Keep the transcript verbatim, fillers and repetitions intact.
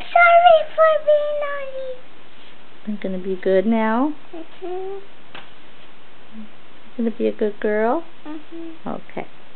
sorry for being naughty. I'm gonna be good now. Mhm. Gonna be a good girl. Mhm. Okay.